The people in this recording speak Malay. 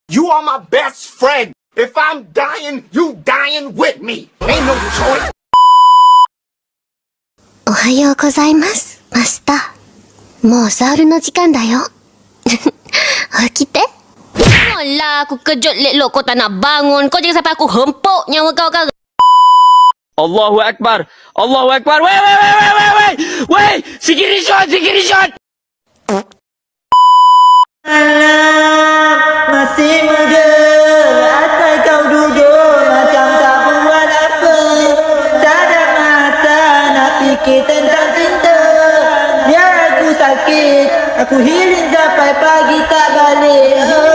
You are my best friend. If I'm dying, you dying with me. Ain't no choice. おはようございます、マスター。もうサウルの時間だよ。起きて。 Alah, aku kejut lek kau tak nak bangun. Kau jangan sampai aku hempuk nyawa kau kan. Allahu Akbar. Allahu Akbar. Weh. Sikit shot. Alam masih muda, asal kau duduk macam tak buat apa. Tak ada masa nak fikir tentang cinta. Biar aku sakit, aku healing sampai pagi tak balik.